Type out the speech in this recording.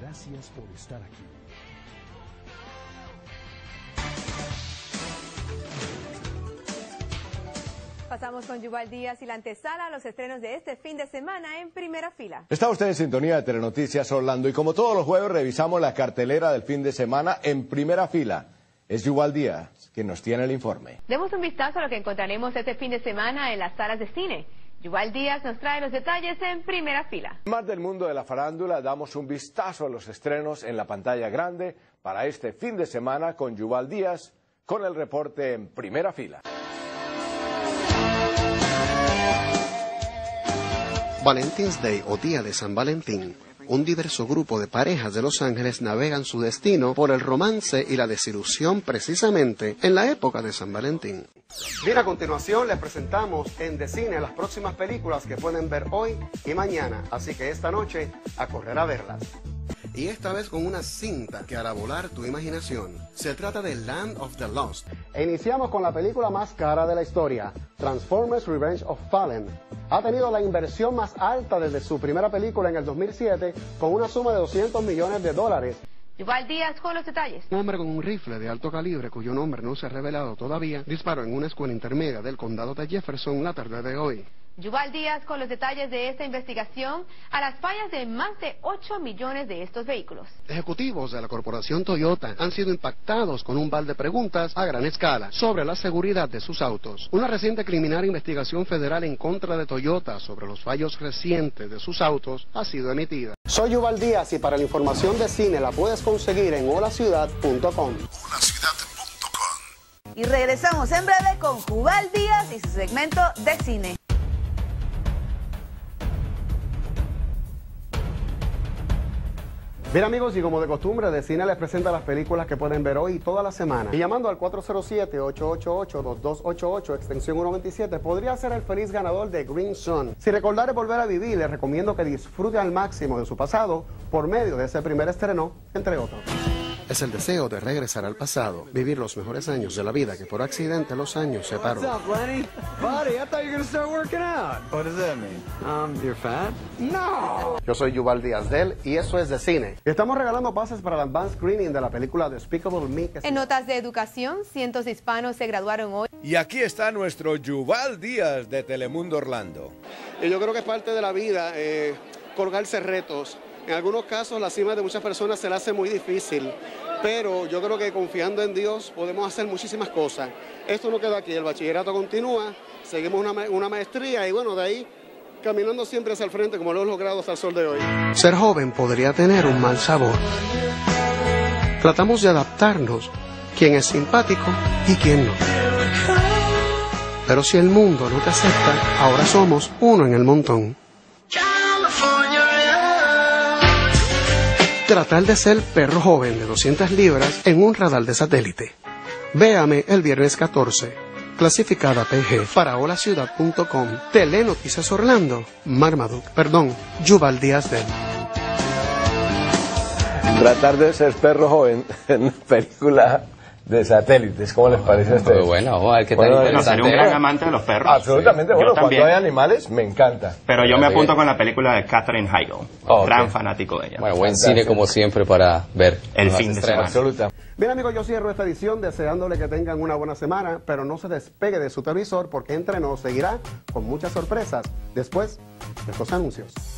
Gracias por estar aquí. Pasamos con Yuval Díaz y la antesala a los estrenos de este fin de semana en Primera Fila. Está usted en sintonía de Telenoticias Orlando y como todos los jueves revisamos la cartelera del fin de semana en Primera Fila. Es Yuval Díaz quien nos tiene el informe. Demos un vistazo a lo que encontraremos este fin de semana en las salas de cine. Yuval Díaz nos trae los detalles en Primera Fila. Más del mundo de la farándula, damos un vistazo a los estrenos en la pantalla grande para este fin de semana con Yuval Díaz, con el reporte en Primera Fila. Valentine's Day o Día de San Valentín. Un diverso grupo de parejas de Los Ángeles navegan su destino por el romance y la desilusión precisamente en la época de San Valentín. Bien, a continuación les presentamos en The Cine las próximas películas que pueden ver hoy y mañana, así que esta noche a correr a verlas. Y esta vez con una cinta que hará volar tu imaginación. Se trata de Land of the Lost. E iniciamos con la película más cara de la historia, Transformers Revenge of Fallen. Ha tenido la inversión más alta desde su primera película en el 2007, con una suma de $200 millones. Yuval Díaz con los detalles. Un hombre con un rifle de alto calibre, cuyo nombre no se ha revelado todavía, disparó en una escuela intermedia del condado de Jefferson la tarde de hoy. Yuval Díaz con los detalles de esta investigación a las fallas de más de 8 millones de estos vehículos. Ejecutivos de la corporación Toyota han sido impactados con un bal de preguntas a gran escala sobre la seguridad de sus autos. Una reciente criminal investigación federal en contra de Toyota sobre los fallos recientes de sus autos ha sido emitida. Soy Yuval Díaz y para la información de cine la puedes conseguir en holaciudad.com. Y regresamos en breve con Yuval Díaz y su segmento de cine. Bien amigos, y como de costumbre, The Cine les presenta las películas que pueden ver hoy y toda la semana. Y llamando al 407-888-2288, extensión 127, podría ser el feliz ganador de Green Sun. Si recordar es volver a vivir, les recomiendo que disfrute al máximo de su pasado por medio de ese primer estreno, entre otros. Es el deseo de regresar al pasado, vivir los mejores años de la vida que por accidente los años separó. What's up, Lenny? Buddy, I thought you were gonna start working out. What does that mean? You're fat? No! Yo soy Yuval Díaz del y eso es The Cine. Estamos regalando pases para el advanced screening de la película Despicable Me. En notas de educación, cientos de hispanos se graduaron hoy. Y aquí está nuestro Yuval Díaz de Telemundo Orlando. Y yo creo que es parte de la vida colgarse retos. En algunos casos la cima de muchas personas se le hace muy difícil, pero yo creo que confiando en Dios podemos hacer muchísimas cosas. Esto no queda aquí, el bachillerato continúa, seguimos una maestría y bueno, de ahí caminando siempre hacia el frente como lo hemos logrado hasta el sol de hoy. Ser joven podría tener un mal sabor. Tratamos de adaptarnos, quién es simpático y quién no. Pero si el mundo no te acepta, ahora somos uno en el montón. Tratar de ser perro joven de 200 libras en un radar de satélite. Véame el viernes 14. Clasificada PG para holaciudad.com. Telenoticias Orlando. Yuval Díaz del. Tratar de ser perro joven en una película de satélites, ¿cómo les parece a ustedes? Bueno, vamos a ver qué tal Bueno, seré un gran amante de los perros. Absolutamente, Sí. bueno, Yo también. cuando hay animales me encanta. Pero yo me apunto con la película de Katherine Heigl. Oh, Gran ok. fanático de ella. Bueno, buen cine como siempre para ver El nuevas fin de estrenas. semana. Absoluta. Bien amigos, yo cierro esta edición deseándole que tengan una buena semana, pero no se despegue de su televisor porque Entre Nos seguirá con muchas sorpresas después de estos anuncios.